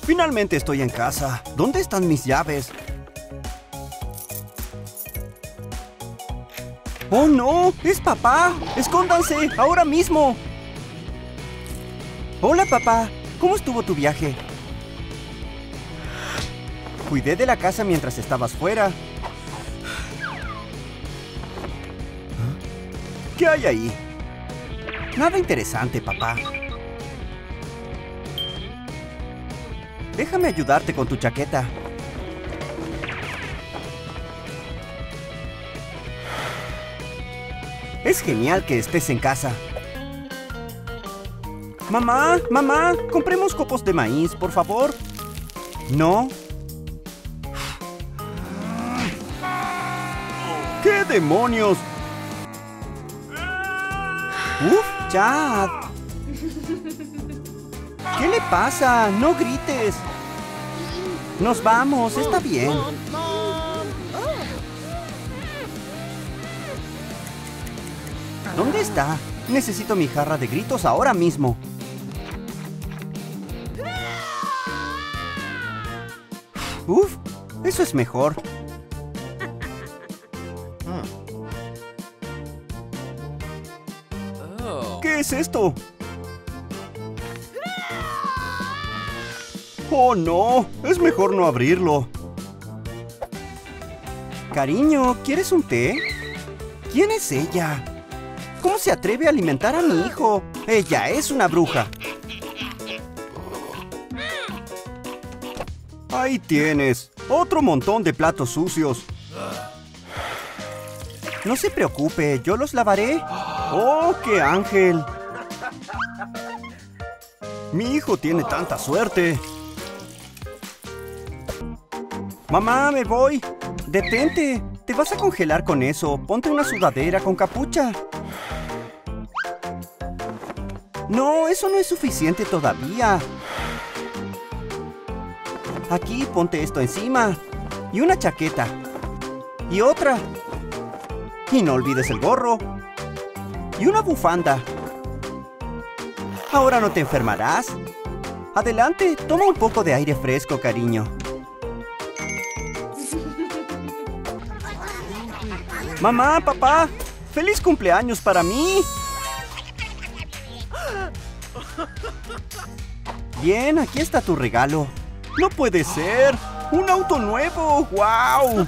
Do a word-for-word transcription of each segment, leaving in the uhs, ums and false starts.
Finalmente estoy en casa. ¿Dónde están mis llaves? ¡Oh, no! ¡Es papá! ¡Escóndanse! ¡Ahora mismo! Hola, papá. ¿Cómo estuvo tu viaje? Cuidé de la casa mientras estabas fuera. ¿Qué hay ahí? Nada interesante, papá. Déjame ayudarte con tu chaqueta. Es genial que estés en casa. Mamá, mamá, compremos copos de maíz, por favor. ¿No? ¿Qué demonios? ¡Uf, Chad! ¿Qué le pasa? ¡No grites! Nos vamos, está bien. ¿Dónde está? Necesito mi jarra de gritos ahora mismo. Uf, eso es mejor. ¿Qué es esto? ¡Oh, no! Es mejor no abrirlo. Cariño, ¿quieres un té? ¿Quién es ella? ¿Cómo se atreve a alimentar a mi hijo? Ella es una bruja. Ahí tienes. Otro montón de platos sucios. No se preocupe, yo los lavaré. ¡Oh, qué ángel! Mi hijo tiene tanta suerte. Mamá, me voy. Detente. Te vas a congelar con eso. Ponte una sudadera con capucha. No, eso no es suficiente todavía. Aquí, ponte esto encima. Y una chaqueta. Y otra. Y no olvides el gorro. Y una bufanda. ¿Ahora no te enfermarás? Adelante, toma un poco de aire fresco, cariño. Mamá, papá, ¡feliz cumpleaños para mí! Bien, aquí está tu regalo. ¡No puede ser! ¡Un auto nuevo! ¡Guau!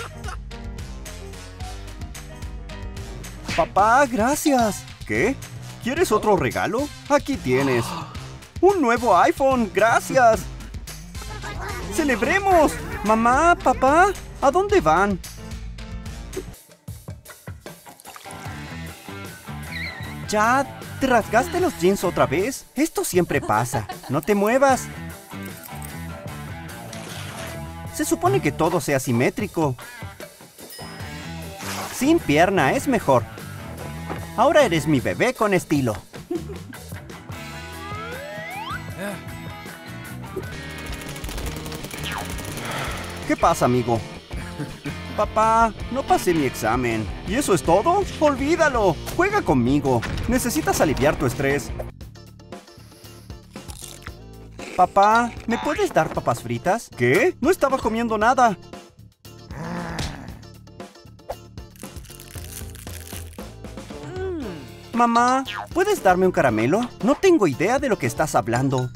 Papá, gracias. ¿Qué? ¿Quieres otro regalo? Aquí tienes. ¡Un nuevo iPhone! ¡Gracias! ¡Celebremos! Mamá, papá, ¿a dónde van? Chad, ¿te rasgaste los jeans otra vez? Esto siempre pasa. No te muevas. Se supone que todo sea simétrico. Sin pierna es mejor. Ahora eres mi bebé con estilo. ¿Qué pasa, amigo? Papá, no pasé mi examen. ¿Y eso es todo? ¡Olvídalo! Juega conmigo. Necesitas aliviar tu estrés. Papá, ¿me puedes dar papas fritas? ¿Qué? No estaba comiendo nada. Mamá, ¿puedes darme un caramelo? No tengo idea de lo que estás hablando.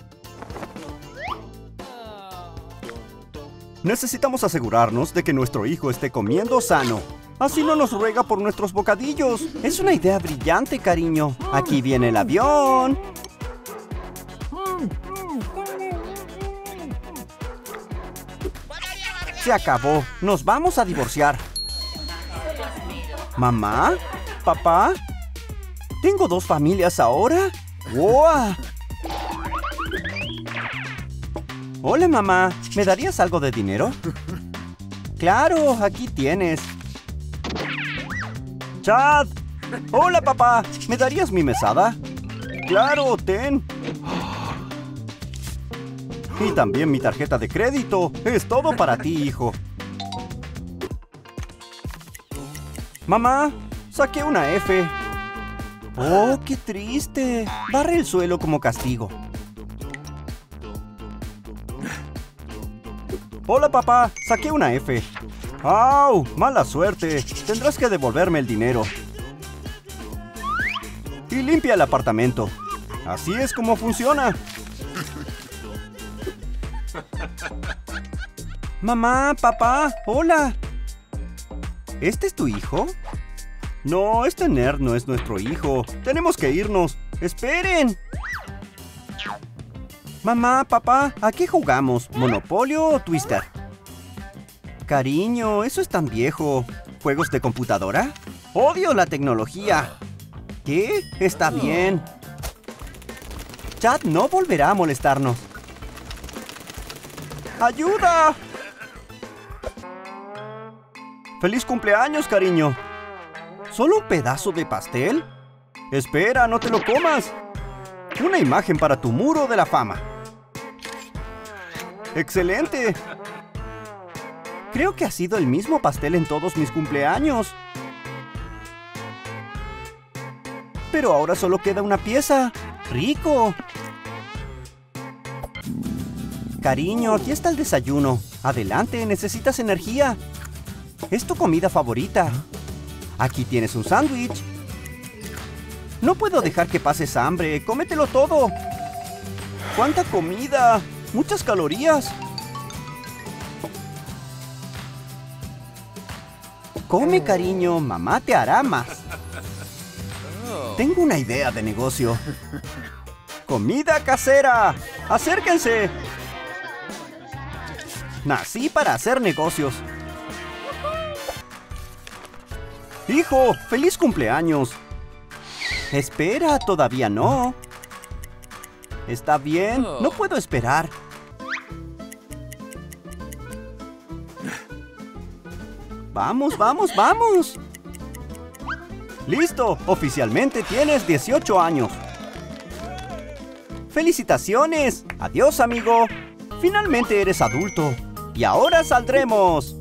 Necesitamos asegurarnos de que nuestro hijo esté comiendo sano. Así no nos ruega por nuestros bocadillos. Es una idea brillante, cariño. Aquí viene el avión. Se acabó. Nos vamos a divorciar. ¿Mamá? ¿Papá? ¿Tengo dos familias ahora? ¡Wow! Hola, mamá. ¿Me darías algo de dinero? Claro, aquí tienes. ¡Chad! Hola, papá. ¿Me darías mi mesada? Claro, ten. Y también mi tarjeta de crédito. Es todo para ti, hijo. Mamá, saqué una F. ¡Oh, qué triste! Barre el suelo como castigo. Hola, papá. Saqué una F. ¡Au! Mala suerte. Tendrás que devolverme el dinero. Y limpia el apartamento. Así es como funciona. Mamá, papá, hola. ¿Este es tu hijo? No, este nerd no es nuestro hijo. Tenemos que irnos. ¡Esperen! Mamá, papá, ¿a qué jugamos? ¿Monopolio o Twister? Cariño, eso es tan viejo. ¿Juegos de computadora? ¡Odio la tecnología! ¿Qué? Está bien. Chad no volverá a molestarnos. ¡Ayuda! ¡Feliz cumpleaños, cariño! ¿Solo un pedazo de pastel? Espera, no te lo comas. Una imagen para tu muro de la fama. ¡Excelente! Creo que ha sido el mismo pastel en todos mis cumpleaños. Pero ahora solo queda una pieza. ¡Rico! Cariño, aquí está el desayuno. Adelante, necesitas energía. Es tu comida favorita. Aquí tienes un sándwich. No puedo dejar que pases hambre. ¡Cómetelo todo! ¡Cuánta comida! ¡Muchas calorías! Come, cariño. Mamá te hará más. Tengo una idea de negocio. ¡Comida casera! ¡Acérquense! Nací para hacer negocios. ¡Hijo! ¡Feliz cumpleaños! Espera, todavía no. Está bien, no puedo esperar. ¡Vamos, vamos, vamos! ¡Listo! Oficialmente tienes dieciocho años. ¡Felicitaciones! ¡Adiós, amigo! Finalmente eres adulto. Y ahora saldremos.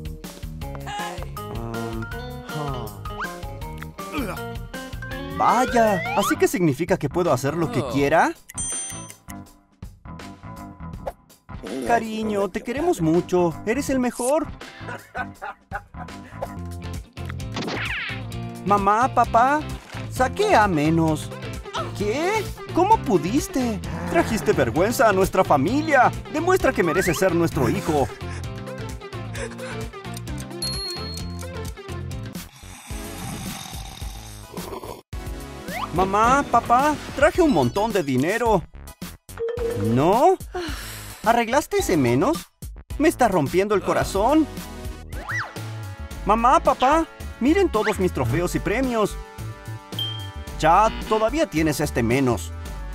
Vaya, ¿así que significa que puedo hacer lo que quiera? Cariño, te queremos mucho. Eres el mejor. Mamá, papá, saqué A menos. ¿Qué? ¿Cómo pudiste? Trajiste vergüenza a nuestra familia. Demuestra que mereces ser nuestro hijo. Mamá, papá, traje un montón de dinero. ¿No? ¿Arreglaste ese menos? Me está rompiendo el corazón. Mamá, papá, miren todos mis trofeos y premios. Chad, todavía tienes este menos.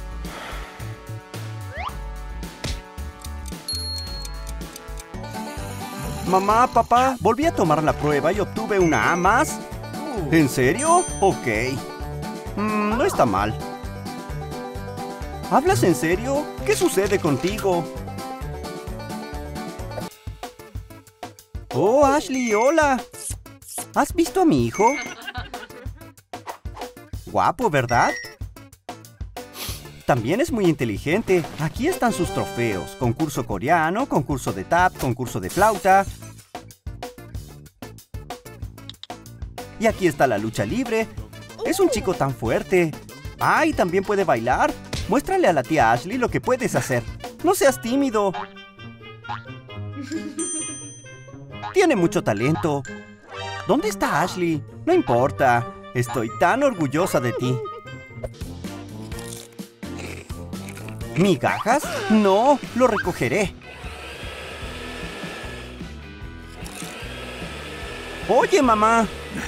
Mamá, papá, volví a tomar la prueba y obtuve una A más. ¿En serio? Ok. Mm, no está mal. ¿Hablas en serio? ¿Qué sucede contigo? Oh, Ashley, hola. ¿Has visto a mi hijo? Guapo, ¿verdad? También es muy inteligente. Aquí están sus trofeos. Concurso coreano, concurso de tap, concurso de flauta. Y aquí está la lucha libre. Es un chico tan fuerte. ¡Ah! Y también puede bailar. Muéstrale a la tía Ashley lo que puedes hacer. No seas tímido. Tiene mucho talento. ¿Dónde está Ashley? No importa. Estoy tan orgullosa de ti. ¿Migajas? No, lo recogeré. Oye, mamá.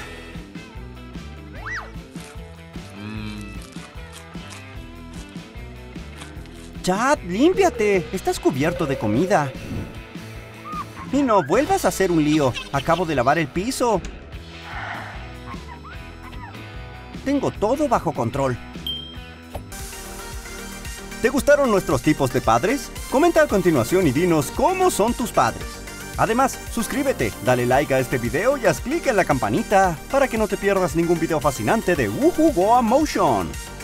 Chad, límpiate. Estás cubierto de comida. Y no vuelvas a hacer un lío. Acabo de lavar el piso. Tengo todo bajo control. ¿Te gustaron nuestros tipos de padres? Comenta a continuación y dinos cómo son tus padres. Además, suscríbete, dale like a este video y haz clic en la campanita para que no te pierdas ningún video fascinante de Woohoo Goa Motion.